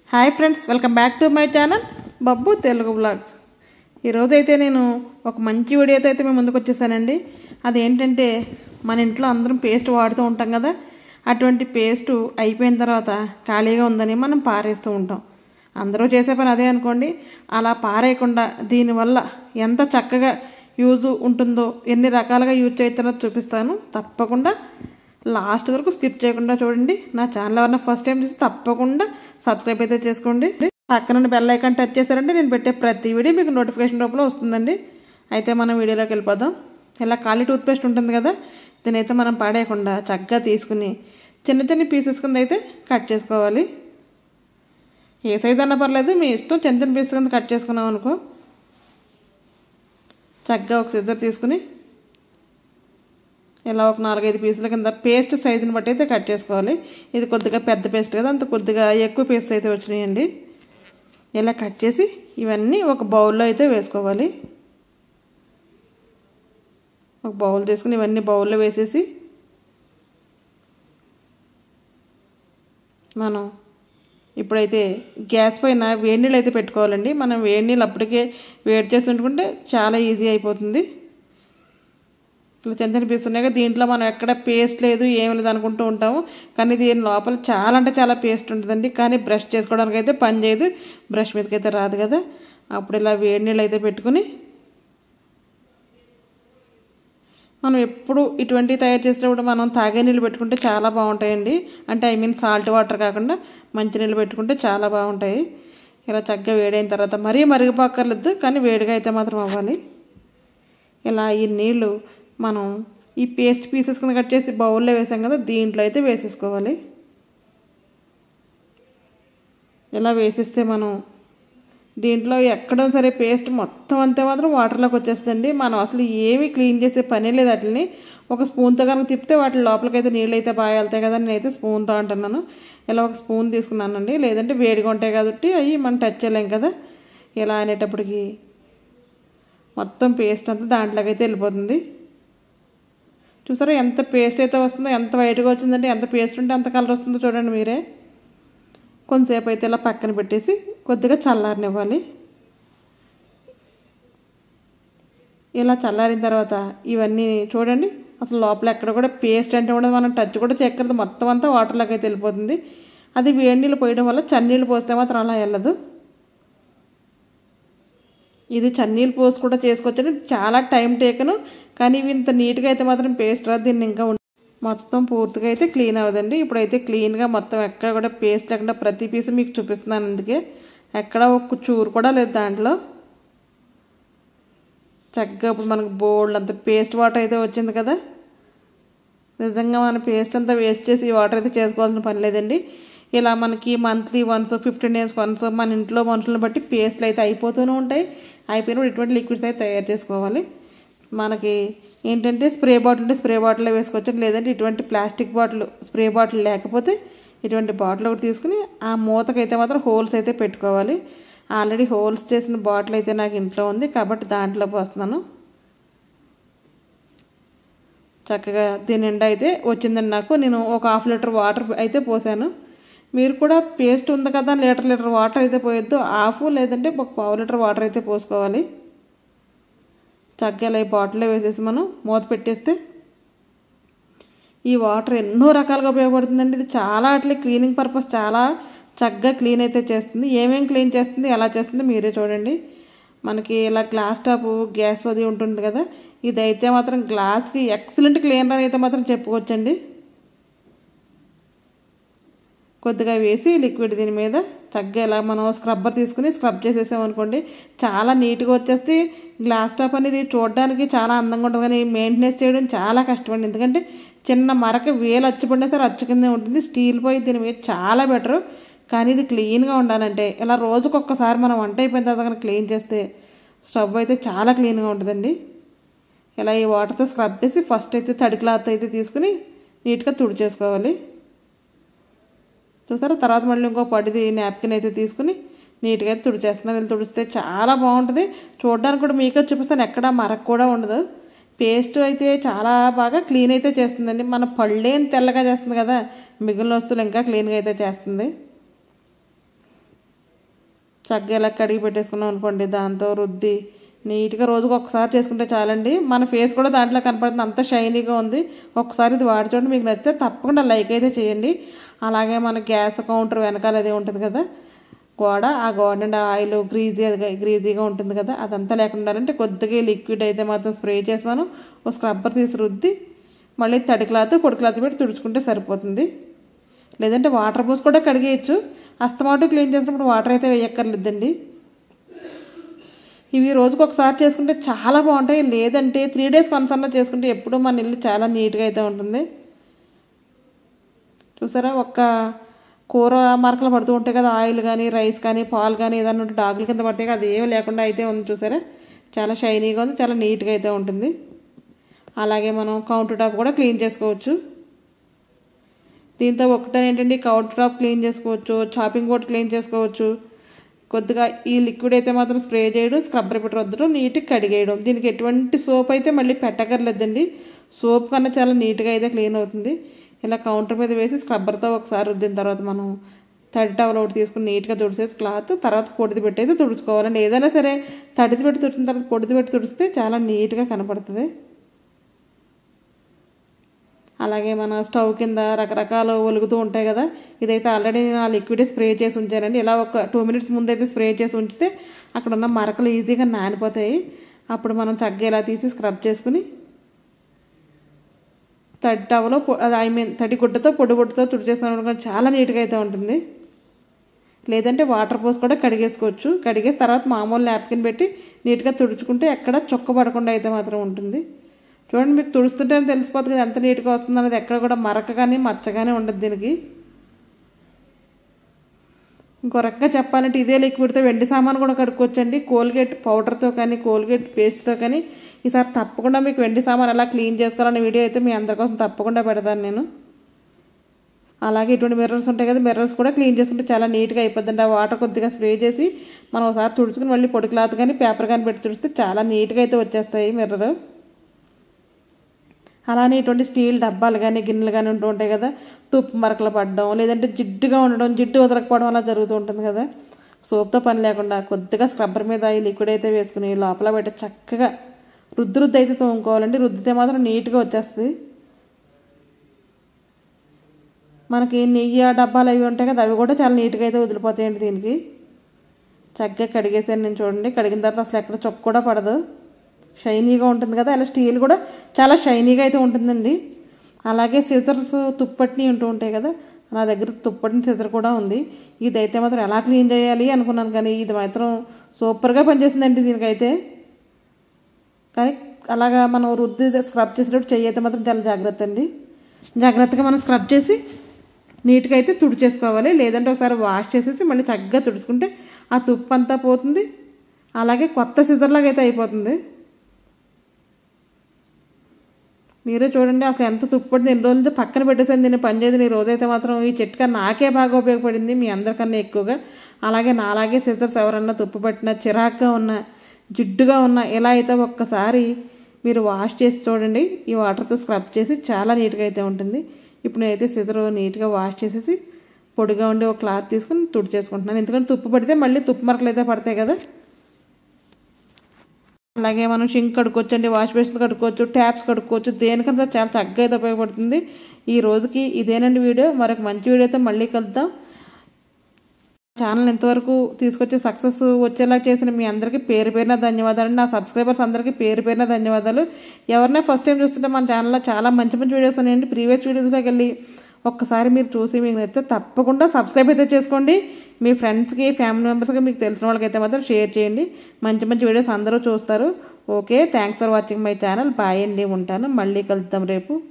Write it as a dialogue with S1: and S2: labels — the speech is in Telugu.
S1: Hi friends, welcome back to my channel Babbu Telugu blogs. ఈరోజు అయితే నేను ఒక మంచి వీడియోతో అయితే మేము ముందుకు వచ్చేసానండి. అదేంటంటే మన ఇంట్లో అందరం పేస్ట్ వాడుతూ ఉంటాం కదా, అటువంటి పేస్ట్ అయిపోయిన తర్వాత ఖాళీగా ఉందని మనం పారేస్తూ ఉంటాం. అందరూ చేసే పని అదే అనుకోండి. అలా పారేయకుండా దీనివల్ల ఎంత చక్కగా యూజ్ ఉంటుందో, ఎన్ని రకాలుగా యూజ్ చేస్తానో చూపిస్తాను. తప్పకుండా లాస్ట్ వరకు స్కిప్ చేయకుండా చూడండి. నా ఛానల్ ఎవరైనా ఫస్ట్ టైం చూసి తప్పకుండా సబ్స్క్రైబ్ అయితే చేసుకోండి. పక్కన బెల్ ఐకాన్ టచ్ చేశారంటే నేను పెట్టే ప్రతి వీడియో మీకు నోటిఫికేషన్ రూపంలో వస్తుందండి. అయితే మనం వీడియోలోకి వెళ్ళిపోదాం. ఇలా ఖాళీ టూత్పేస్ట్ ఉంటుంది కదా, దీనైతే మనం పాడేయకుండా చక్కగా తీసుకుని చిన్న చిన్న పీసెస్ కింద అయితే కట్ చేసుకోవాలి. ఏ సైజ్ అన్నా పర్లేదు, మీ ఇష్టం. చిన్న చిన్న పీసెస్ కింద కట్ చేసుకున్నాం అనుకో, చక్కగా ఒక సిజర్ తీసుకుని ఇలా ఒక 4-5 పీసుల కింద పేస్ట్ సైజుని బట్టి అయితే కట్ చేసుకోవాలి. ఇది కొద్దిగా పెద్ద పేస్ట్ కదా, అంత కొద్దిగా ఎక్కువ పీసెస్ అయితే వచ్చినాయండి. ఇలా కట్ చేసి ఇవన్నీ ఒక బౌల్లో అయితే వేసుకోవాలి. ఒక బౌల్ తీసుకుని ఇవన్నీ బౌల్లో వేసేసి మనం ఇప్పుడైతే గ్యాస్ పైన వేడి నీళ్ళు అయితే పెట్టుకోవాలండి. మనం వేడి నీళ్ళు అప్పటికే వేడి చేసి ఉంచుకుంటే చాలా ఈజీ అయిపోతుంది. ఇట్లా చిన్న చిన్న పీస్ ఉన్నాయి కదా, దీంట్లో మనం ఎక్కడ పేస్ట్ లేదు ఏమి లేదు అనుకుంటూ ఉంటాము, కానీ దీని లోపల చాలా అంటే చాలా పేస్ట్ ఉంటుందండి. కానీ బ్రష్ చేసుకోవడానికి అయితే పని చేయదు, బ్రష్ మీదకి అయితే రాదు కదా. అప్పుడు ఇలా వేడి నీళ్ళు అయితే పెట్టుకుని మనం ఎప్పుడు ఇటువంటివి తయారు చేసేటప్పుడు మనం తాగే నీళ్ళు పెట్టుకుంటే చాలా బాగుంటాయండి. అంటే సాల్ట్ వాటర్ కాకుండా మంచి నీళ్ళు పెట్టుకుంటే చాలా బాగుంటాయి. ఇలా చక్కగా వేడైన తర్వాత మరీ మరిగిపోక్కర్లేదు, కానీ వేడిగా అయితే మాత్రం అవ్వాలి. ఇలా ఈ నీళ్ళు మనం ఈ పేస్ట్ పీసెస్ కింద కట్ చేసి బౌల్లో వేసాం కదా, దీంట్లో అయితే వేసేసుకోవాలి. ఇలా వేసేస్తే మనం దీంట్లో ఎక్కడో సరే పేస్ట్ మొత్తం అంతే మాత్రం వాటర్లోకి వచ్చేస్తుందండి. మనం అసలు ఏమీ క్లీన్ చేసే పనే లేదు. వాటిని ఒక స్పూన్తో కనుక తిప్పితే వాటి లోపలికి అయితే నీళ్ళు అయితే బాగా వెళ్తాయి కదా. నేనైతే స్పూన్తో అంటున్నాను. ఇలా ఒక స్పూన్ తీసుకున్నానండి, లేదంటే వేడిగా ఉంటాయి కాబట్టి అవి మనం టచ్ చేయలేం కదా. ఇలా అనేటప్పటికి మొత్తం పేస్ట్ అంతా దాంట్లోకి అయితే వెళ్ళిపోతుంది. చూసారా ఎంత పేస్ట్ అయితే వస్తుందో, ఎంత వైట్గా వచ్చిందంటే, ఎంత పేస్ట్ ఉంటే అంత కలర్ వస్తుందో చూడండి మీరే. కొంతసేపు అయితే ఇలా పక్కన పెట్టేసి కొద్దిగా చల్లారనివ్వాలి. ఇలా చల్లారిన తర్వాత ఇవన్నీ చూడండి, అసలు లోపల ఎక్కడ కూడా పేస్ట్ అంటే కూడా మనం టచ్ కూడా చెక్కరదు, మొత్తం అంతా వాటర్లోకి అయితే వెళ్ళిపోతుంది. అది వేడి నీళ్ళు పోయడం వల్ల చన్నీళ్ళు పోస్తే మాత్రం అలా వెళ్ళదు. ఇది చన్నీళ్ళు పోసి కూడా చేసుకోవచ్చండి, చాలా టైం టేకను. కానీ ఇవి ఇంత నీట్గా అయితే మాత్రం పేస్ట్ రాదు. దీన్ని ఇంకా మొత్తం పూర్తిగా అయితే క్లీన్ అవ్వదండి. ఇప్పుడైతే క్లీన్గా మొత్తం ఎక్కడ కూడా పేస్ట్ లేకుండా ప్రతి పీసు మీకు చూపిస్తున్నాను. అందుకే ఎక్కడ ఒక్క చూరు కూడా లేదు దాంట్లో. చక్కగా ఇప్పుడు మనకు బోల్డ్ అంత పేస్ట్ వాటర్ అయితే వచ్చింది కదా. నిజంగా మన పేస్ట్ అంతా వేస్ట్ చేసి ఈ వాటర్ అయితే చేసుకోవాల్సిన పని లేదండి. ఇలా మనకి మంత్లీ వన్స్ 15 days వన్స్ మన ఇంట్లో మనుషులను బట్టి పేస్ట్లు అయితే అయిపోతూనే ఉంటాయి. అయిపోయినప్పుడు ఇటువంటి లిక్విడ్స్ అయితే తయారు చేసుకోవాలి. మనకి ఏంటంటే స్ప్రే బాటిల్ ఉంటే స్ప్రే బాటిల్లో వేసుకోవచ్చు, లేదంటే ఇటువంటి ప్లాస్టిక్ బాటిల్ స్ప్రే బాటిల్ లేకపోతే ఇటువంటి బాటిల్ ఒకటి తీసుకుని ఆ మూతకైతే మాత్రం హోల్స్ అయితే పెట్టుకోవాలి. ఆల్రెడీ హోల్స్ చేసిన బాటిల్ అయితే నాకు ఇంట్లో ఉంది కాబట్టి దాంట్లో పోస్తున్నాను. చక్కగా దీని నిండా అయితే వచ్చిందండి నాకు. నేను ఒక 1/2 లీటర్ వాటర్ అయితే పోసాను. మీరు కూడా పేస్ట్ ఉంది కదా, లీటర్ వాటర్ అయితే పోయొద్దు, 1/2 లేదంటే ఒక 1/4 లీటర్ వాటర్ అయితే పోసుకోవాలి. చక్కగా ఈ బాటిల్లో వేసేసి మనం మూత పెట్టేస్తే ఈ వాటర్ ఎన్నో రకాలుగా ఉపయోగపడుతుందండి. ఇది చాలా అట్లే క్లీనింగ్ పర్పస్ చాలా చక్కగా క్లీన్ అయితే చేస్తుంది. ఏమేమి క్లీన్ చేస్తుంది, ఎలా చేస్తుందో మీరే చూడండి. మనకి ఇలా గ్లాస్ టాప్ గ్యాస్ అది ఉంటుంది కదా, ఇదైతే మాత్రం గ్లాస్కి ఎక్సలెంట్ క్లీనర్ అని అయితే మాత్రం చెప్పుకోవచ్చండి. కొద్దిగా వేసి లిక్విడ్ దీని మీద చక్కగా ఇలా మనం స్క్రబ్బర్ తీసుకుని స్క్రబ్ చేసేసామనుకోండి, చాలా నీట్గా వచ్చేస్తే. గ్లాస్ టాప్ అనేది చూడడానికి చాలా అందంగా ఉంటుంది, కానీ మెయింటెనెన్స్ చేయడం చాలా కష్టమండి. ఎందుకంటే చిన్న మరక వేలు అచ్చుపడినా సరే అచ్చు కిందే ఉంటుంది. స్టీల్ పోయి దీని మీద చాలా బెటరు. కానీ ఇది క్లీన్గా ఉండాలంటే ఇలా రోజుకొక్కసారి మనం వంట అయిపోయిన తర్వాత కనుక క్లీన్ చేస్తే స్టవ్ అయితే చాలా క్లీన్గా ఉంటుందండి. ఇలా ఈ వాటర్తో స్క్రబ్ చేసి ఫస్ట్ అయితే తడి క్లాత్ అయితే తీసుకుని నీట్గా తుడిచేసుకోవాలి. చూసారా, తర్వాత మళ్ళీ ఇంకో పడిది నాప్కిన్ అయితే తీసుకుని నీట్గా అయితే తుడిచేస్తున్నాను. వీళ్ళు తుడిస్తే చాలా బాగుంటుంది. చూడడానికి కూడా మీకే చూపిస్తాను, ఎక్కడ మరక కూడా ఉండదు. పేస్ట్ అయితే చాలా బాగా క్లీన్ అయితే చేస్తుందండి. మన పళ్ళేం తెల్లగా చేస్తుంది కదా, మిగిలిన వస్తువులు ఇంకా క్లీన్గా అయితే చేస్తుంది. చక్కగా ఇలా కడిగి పెట్టేసుకున్నాం అనుకోండి, దాంతో రుద్ది నీట్గా రోజుకు ఒకసారి చేసుకుంటే చాలండి. మన ఫేస్ కూడా దాంట్లో కనపడుతుంది, అంత షైనీగా ఉంది. ఒకసారి ఇది వాడి చూడండి, మీకు నచ్చితే తప్పకుండా లైక్ అయితే చేయండి. అలాగే మన గ్యాస్ కౌంటర్ వెనకాల అదే ఉంటుంది కదా గోడ, ఆ గోడ నుండి ఆయిల్ గ్రీజీగా ఉంటుంది కదా, అదంతా లేకుండా ఉండాలంటే కొద్దిగా లిక్విడ్ అయితే మాత్రం స్ప్రే చేసి మనం ఒక స్క్రబ్బర్ తీసి రుద్ది మళ్ళీ తడి క్లాత్ పొడి క్లాత్ పెట్టి తుడుచుకుంటే సరిపోతుంది. లేదంటే వాటర్ పోసి కూడా కడిగేయచ్చు. అస్తమాటు క్లీన్ చేసినప్పుడు వాటర్ అయితే వేయక్కర్లేదండి. ఇవి రోజుకు ఒకసారి చేసుకుంటే చాలా బాగుంటాయి. లేదంటే 3 days కన్సర్న్లో చేసుకుంటే ఎప్పుడూ మన ఇల్లు చాలా నీట్గా అయితే ఉంటుంది. చూసారా, ఒక్క కూర మరకలు పడుతూ ఉంటాయి కదా, ఆయిల్ కానీ రైస్ కానీ పాలు కానీ ఏదన్నా ఉంటే డాగుల కింద పడతాయి కదా, అది ఏమి లేకుండా అయితే ఉంది. చూసారా, చాలా షైనీగా ఉంది, చాలా నీట్గా అయితే ఉంటుంది. అలాగే మనం కౌంటర్ టాప్ కూడా క్లీన్ చేసుకోవచ్చు. దీంతో ఒకటే ఏంటంటే కౌంటర్ టాప్ క్లీన్ చేసుకోవచ్చు, చాపింగ్ బోర్డ్ క్లీన్ చేసుకోవచ్చు. కొద్దిగా ఈ లిక్విడ్ అయితే మాత్రం స్ప్రే చేయడం, స్క్రబ్బర్ పెట్టి రుద్దడం, నీట్గా కడిగేయడం. దీనికి ఎటువంటి సోప్ అయితే మళ్ళీ పెట్టకర్లేదండి. సోప్ కన్నా చాలా నీట్గా అయితే క్లీన్ అవుతుంది. ఇలా కౌంటర్ మీద వేసి స్క్రబ్బర్తో ఒకసారి రుద్దిన తర్వాత మనం తడి టవల్ ఒకటి తీసుకుని నీట్గా తుడిసేసి క్లాత్ తర్వాత పొడిది పెట్టి అయితే తుడుచుకోవాలండి. ఏదైనా సరే తడిది పెట్టి తుడిచిన తర్వాత పొడిది పెట్టి తుడిస్తే చాలా నీట్గా కనపడుతుంది. అలాగే మన స్టవ్ కింద రకరకాలు ఒలుగుతూ ఉంటాయి కదా, ఇదైతే ఆల్రెడీ నేను ఆ లిక్విడ్ స్ప్రే చేసి ఉంచానండి. ఇలా ఒక 2 minutes ముందు అయితే స్ప్రే చేసి ఉంచితే అక్కడ ఉన్న మరకలు ఈజీగా నానిపోతాయి. అప్పుడు మనం చక్కగా ఇలా తీసి స్క్రబ్ చేసుకుని తడి టవలో తడి గుడ్డతో పొడి గుడ్డతో తుడిచేస్తాను అనుకోండి, చాలా నీట్గా అయితే ఉంటుంది. లేదంటే వాటర్ పోసి కూడా కడిగేసుకోవచ్చు. కడిగేసి తర్వాత మామూలు న్యాప్కిన్ పెట్టి నీట్గా తుడుచుకుంటే ఎక్కడ చొక్క పడకుండా అయితే మాత్రం ఉంటుంది. చూడండి, మీకు తుడుస్తుంటే తెలిసిపోతుంది కదా ఎంత నీట్గా వస్తుంది అనేది. ఎక్కడ కూడా మరక కానీ మచ్చ కానీ ఉండదు దీనికి. ఇంకో రకంగా చెప్పాలంటే ఇదే లిక్విడ్తో వెండి సామాను కూడా కడుక్కోవచ్చండి. కోల్గేట్ పౌడర్తో కానీ కోల్గేట్ పేస్ట్తో కానీ. ఈసారి తప్పకుండా మీకు వెండి సామాన్ ఎలా క్లీన్ చేసుకోవాలనే వీడియో అయితే మీ అందరి కోసం తప్పకుండా పెడతాను నేను. అలాగే ఇటువంటి మిర్రర్స్ ఉంటాయి కదా, మిర్రర్స్ కూడా క్లీన్ చేసుకుంటే చాలా నీట్గా అయిపోద్దండి. ఆ వాటర్ కొద్దిగా స్ప్రే చేసి మనం ఒకసారి తుడుచుకుని మళ్ళీ పొడి క్లాత్ కానీ పేపర్ కానీ పెట్టి తుడిస్తే చాలా నీట్గా అయితే వచ్చేస్తాయి మిర్రర్. అలానే ఇటువంటి స్టీల్ డబ్బాలు కానీ గిన్నెలు కానీ ఉంటూ ఉంటాయి కదా, తుప్పు మరకలు పడడం లేదంటే జిడ్డుగా ఉండడం, జిడ్డు వదలకపోవడం అలా జరుగుతూ ఉంటుంది కదా. సోప్తో పని లేకుండా కొద్దిగా స్క్రబ్బర్ మీద ఈ లిక్విడ్ అయితే వేసుకుని లోపల పెట్టి చక్కగా రుద్ది అయితే తోముకోవాలండి. రుద్దితే మాత్రం నీట్గా వచ్చేస్తుంది. మనకి నెయ్యి డబ్బాలు అవి ఉంటాయి కదా, అవి కూడా చాలా నీట్గా అయితే వదిలిపోతాయండి. దీనికి చక్కగా కడిగేసాను నేను. చూడండి, కడిగిన తర్వాత అసలు ఎక్కడ చొక్క కూడా పడదు, షైనీగా ఉంటుంది కదా. అలా స్టీల్ కూడా చాలా షైనీగా అయితే ఉంటుందండి. అలాగే సిజర్స్ తుప్పటిని ఉంటూ ఉంటాయి కదా, నా దగ్గర తుప్పటిని సిజర్ కూడా ఉంది. ఇదైతే మాత్రం ఎలా క్లీన్ చేయాలి అనుకున్నాను, కానీ ఇది మాత్రం సూపర్గా పనిచేస్తుందండి దీనికైతే. కానీ అలాగా మనం రుద్ది స్క్రబ్ చేసేటప్పుడు చెయ్యి అయితే మాత్రం చాలా జాగ్రత్త అండి. జాగ్రత్తగా మనం స్క్రబ్ చేసి నీట్గా అయితే తుడిచేసుకోవాలి. లేదంటే ఒకసారి వాష్ చేసేసి మళ్ళీ చక్కగా తుడుచుకుంటే ఆ తుప్పు అంతా పోతుంది. అలాగే కొత్త సిజర్ లాగా అయితే అయిపోతుంది. మీరే చూడండి, అసలు ఎంత తుప్పటింది. 2 రోజుల నుంచి పక్కన పెట్టేసాను దీన్ని పనిచేయదు. ఈ రోజైతే మాత్రం ఈ చిట్కా నాకే బాగా ఉపయోగపడింది, మీ అందరికన్నా ఎక్కువగా. అలాగే నాలాగే సిజర్స్ ఎవరన్నా తుప్పు పట్టినా, చిరాగ్గా ఉన్నా, జిడ్డుగా ఉన్నా ఇలా అయితే ఒక్కసారి మీరు వాష్ చేసి చూడండి. ఈ వాటర్తో స్క్రబ్ చేసి చాలా నీట్గా అయితే ఉంటుంది. ఇప్పుడు నేనైతే సిజర్ నీట్గా వాష్ చేసేసి పొడిగా ఉండి ఒక క్లాత్ తీసుకుని తుడిచేసుకుంటున్నాను. ఎందుకంటే తుప్పు పడితే మళ్ళీ తుప్పు మరకలు అయితే పడతాయి కదా. అలాగే మనం షింక్ కడుక్కోవచ్చు అండి, వాష్ బేసిన్ కడుక్కోవచ్చు, ట్యాప్స్ కడుక్కోవచ్చు. దేనికన్నా చాలా చక్కగా అయితే ఉపయోగపడుతుంది. ఈ రోజుకి ఇదేనండి వీడియో. మరొక మంచి వీడియోతో మళ్ళీ కలుద్దాం. ఛానల్ ఎంతవరకు తీసుకొచ్చి సక్సెస్ వచ్చేలా చేసిన మీ అందరికీ పేరు పేరున ధన్యవాదాలు. నా సబ్స్క్రైబర్స్ అందరికీ పేరు పేరున ధన్యవాదాలు. ఎవరైనా ఫస్ట్ టైం చూస్తుంటే మన ఛానల్లో చాలా మంచి మంచి వీడియోస్ ఉన్నాయండి. ప్రీవియస్ వీడియోస్లోకి వెళ్ళి ఒక్కసారి మీరు చూసి మీకు నచ్చితే తప్పకుండా సబ్స్క్రైబ్ అయితే చేసుకోండి. మీ ఫ్రెండ్స్కి ఫ్యామిలీ మెంబర్స్కి మీకు తెలిసిన వాళ్ళకైతే మాత్రం షేర్ చేయండి. మంచి మంచి వీడియోస్ అందరూ చూస్తారు. Okay, thanks for watching my channel. Bye అండి, ఉంటాను. మళ్ళీ కలుద్దాం రేపు.